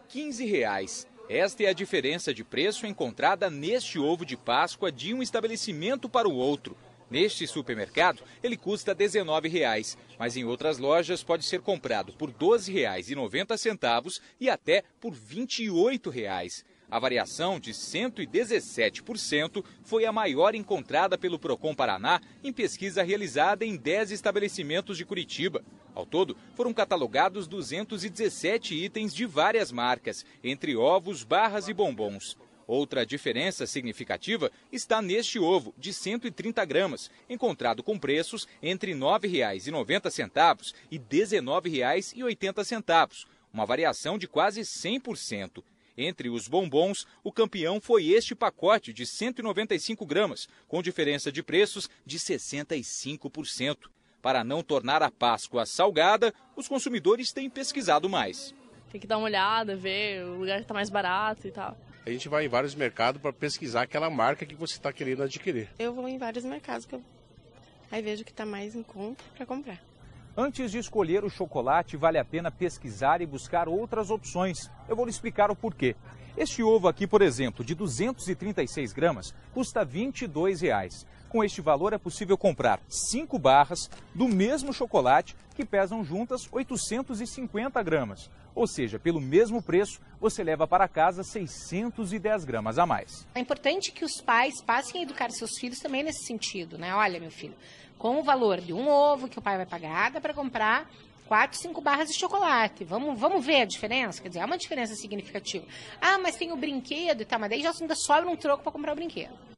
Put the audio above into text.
15,00. Esta é a diferença de preço encontrada neste ovo de Páscoa de um estabelecimento para o outro. Neste supermercado, ele custa R$ 19,00, mas em outras lojas pode ser comprado por R$ 12,90 e até por R$ 28,00. A variação de 117% foi a maior encontrada pelo Procon Paraná em pesquisa realizada em 10 estabelecimentos de Curitiba. Ao todo, foram catalogados 217 itens de várias marcas, entre ovos, barras e bombons. Outra diferença significativa está neste ovo, de 130 gramas, encontrado com preços entre R$ 9,90 e R$ 19,80, uma variação de quase 100%. Entre os bombons, o campeão foi este pacote de 195 gramas, com diferença de preços de 65%. Para não tornar a Páscoa salgada, os consumidores têm pesquisado mais. Tem que dar uma olhada, ver o lugar que está mais barato e tal. A gente vai em vários mercados para pesquisar aquela marca que você está querendo adquirir. Eu vou em vários mercados, aí vejo o que está mais em conta para comprar. Antes de escolher o chocolate, vale a pena pesquisar e buscar outras opções. Eu vou lhe explicar o porquê. Este ovo aqui, por exemplo, de 236 gramas, custa R$ 22,00. Com este valor é possível comprar 5 barras do mesmo chocolate que pesam juntas 850 gramas. Ou seja, pelo mesmo preço, você leva para casa 610 gramas a mais. É importante que os pais passem a educar seus filhos também nesse sentido, né? Olha, meu filho, com o valor de um ovo que o pai vai pagar, dá para comprar 4, 5 barras de chocolate. Vamos ver a diferença? Quer dizer, é uma diferença significativa. Ah, mas tem o brinquedo e tal, mas daí já ainda sobra um troco para comprar o brinquedo.